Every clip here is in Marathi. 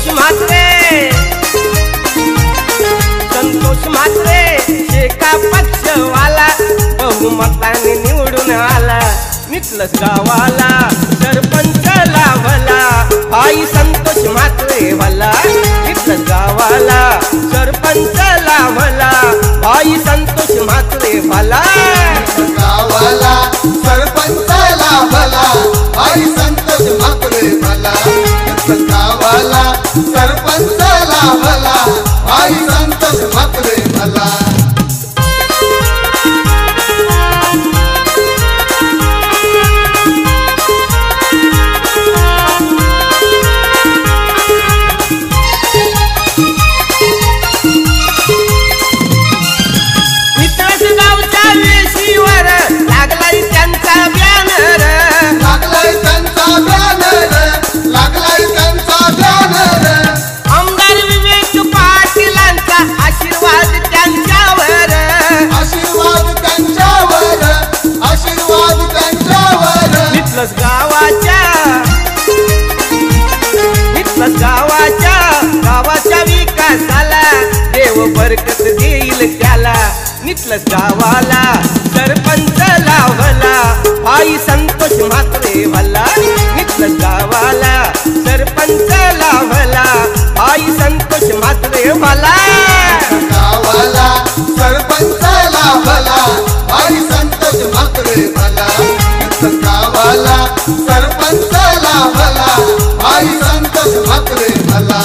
संतोष म्हात्रे शेका पक्षवाला बहुमताने निवडून आला। निटलस गावाला सरपंच लाभला भाई संतोष म्हात्रे भला। निटलस गावाला सरपंच लाभला भाई संतोष म्हात्रे भला। गावाला सरपंच लाभला भाई संतोष म्हात्रे भला। गावाला सरपंच लाभला भाई संतोष म्हात्रे भला। गावाच्या विकासाला देव बरकत देईल त्याला। निटलस गावाला सरपंच लाभला भाई संतोष म्हात्रे भला। निटलस गावाला सरपंच लाभला भाई संतोष म्हात्रे भला। गावाला सरपंच लाभला भाई संतोष म्हात्रे भला। गावाला सरपंच लाभला भाई संतोष म्हात्रे भला।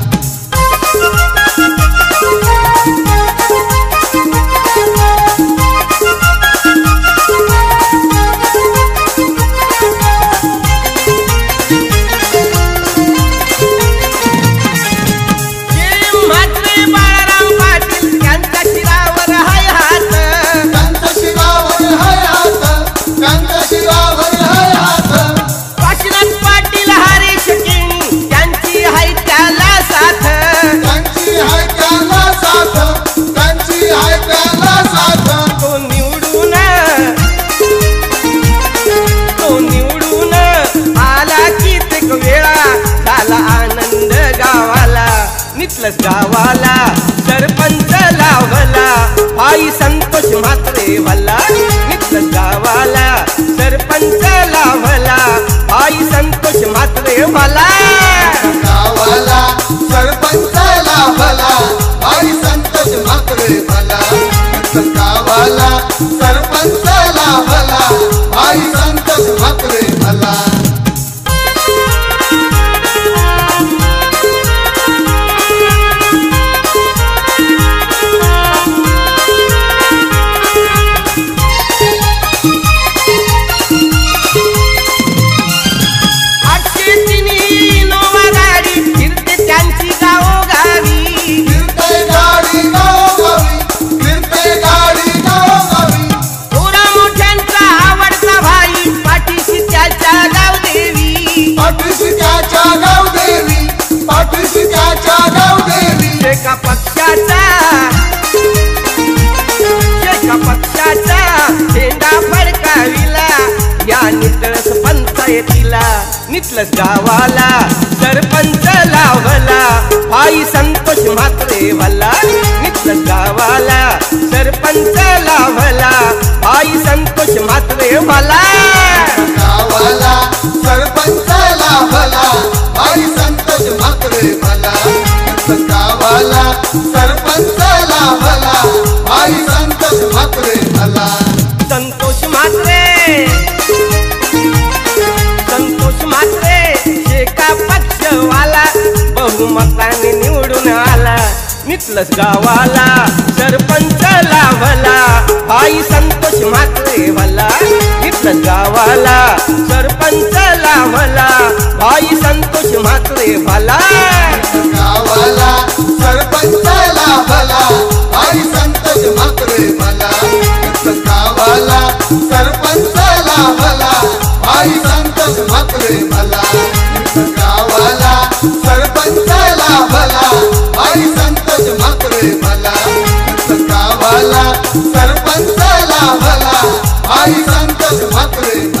निटलस गावाला सरपंच लाभला भाई संतोष म्हात्रे भला। निटलस गावाला सरपंच लाभला भाई संतोष म्हात्रे भला। गावाला सरपंच लाभला भाई संतोष म्हात्रे भला। गावाला सरपंच लाभला भाई संतोष म्हात्रे भला। शेका पक्षाचा झेंडा फडकाविला या निटलस पंचायतीला। निटलस गावाला सरपंच लाभला भाई संतोष म्हात्रे भला। निटलस गावाला सरपंच लाभला भाई संतोष म्हात्रे भला। गावाला सरपंच लाभला भाई संतोष म्हात्रे भला। गावाला सरपंच लाभला भाई संतोष म्हात्रे भला। संतोष म्हात्रे शेका पक्षवाला बहुमताने निवडून आला। निटलस गावाला सरपंच लाभला भाई संतोष म्हात्रे भला। निटलस गावाला सरपंच लाभला भाई संतोष म्हात्रे भला। गावाला सरपंच लाभला भाई संतोष म्हात्रे भला। गावाला सरपंच लाभला भाई संतोष म्हात्रे भला। गावाला सरपंच लाभला भाई संतोष म्हात्रे भला। गावाला सरपंच लाभला भाई संतोष म्हात्रे